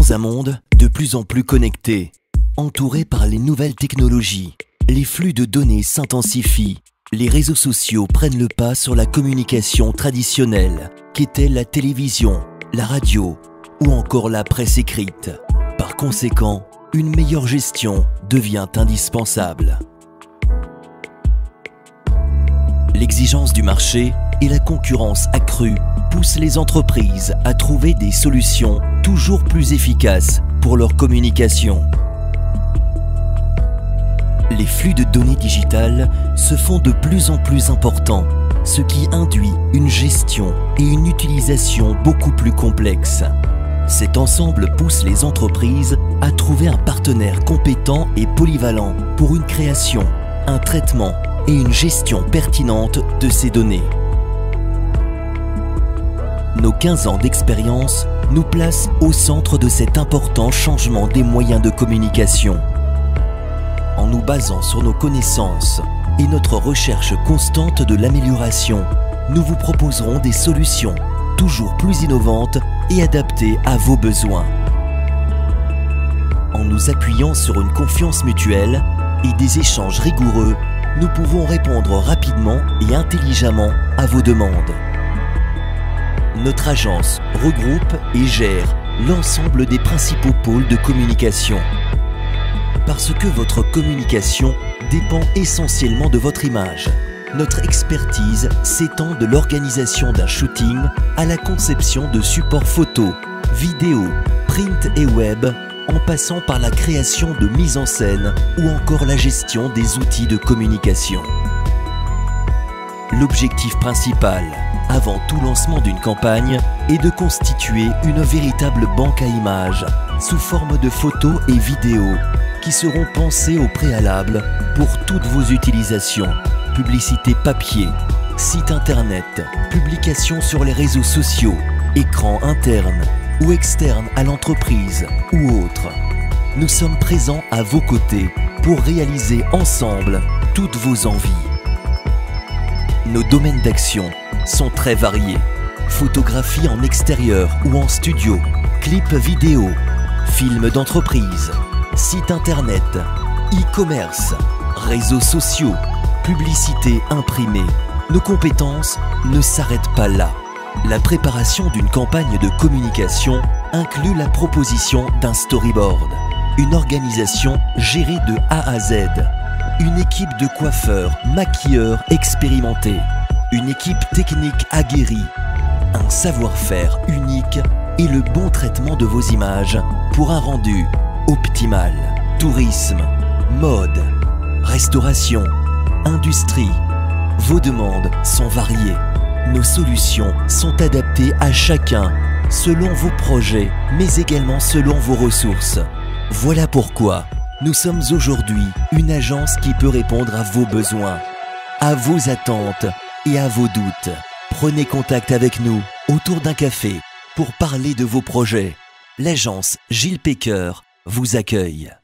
Dans un monde de plus en plus connecté, entouré par les nouvelles technologies, les flux de données s'intensifient. Les réseaux sociaux prennent le pas sur la communication traditionnelle, qu'était la télévision, la radio ou encore la presse écrite. Par conséquent, une meilleure gestion devient indispensable. L'exigence du marché et la concurrence accrue poussent les entreprises à trouver des solutions toujours plus efficaces pour leur communication. Les flux de données digitales se font de plus en plus importants, ce qui induit une gestion et une utilisation beaucoup plus complexes. Cet ensemble pousse les entreprises à trouver un partenaire compétent et polyvalent pour une création, un traitement et une gestion pertinente de ces données. Nos 15 ans d'expérience nous placent au centre de cet important changement des moyens de communication. En nous basant sur nos connaissances et notre recherche constante de l'amélioration, nous vous proposerons des solutions toujours plus innovantes et adaptées à vos besoins. En nous appuyant sur une confiance mutuelle et des échanges rigoureux, nous pouvons répondre rapidement et intelligemment à vos demandes. Notre agence regroupe et gère l'ensemble des principaux pôles de communication. Parce que votre communication dépend essentiellement de votre image, notre expertise s'étend de l'organisation d'un shooting à la conception de supports photos, vidéos, print et web, en passant par la création de mise en scène ou encore la gestion des outils de communication. L'objectif principal, avant tout lancement d'une campagne, est de constituer une véritable banque à images sous forme de photos et vidéos qui seront pensées au préalable pour toutes vos utilisations. Publicité papier, site internet, publication sur les réseaux sociaux, écran interne ou externe à l'entreprise ou autre. Nous sommes présents à vos côtés pour réaliser ensemble toutes vos envies. Nos domaines d'action sont très variés. Photographie en extérieur ou en studio, clips vidéo, films d'entreprise, site internet, e-commerce, réseaux sociaux, publicité imprimée. Nos compétences ne s'arrêtent pas là. La préparation d'une campagne de communication inclut la proposition d'un storyboard, une organisation gérée de A à Z, une équipe de coiffeurs, maquilleurs expérimentés, une équipe technique aguerrie, un savoir-faire unique et le bon traitement de vos images pour un rendu optimal. Tourisme, mode, restauration, industrie. Vos demandes sont variées. Nos solutions sont adaptées à chacun selon vos projets, mais également selon vos ressources. Voilà pourquoi nous sommes aujourd'hui une agence qui peut répondre à vos besoins, à vos attentes et à vos doutes. Prenez contact avec nous autour d'un café pour parler de vos projets. L'agence Gilles Pecker vous accueille.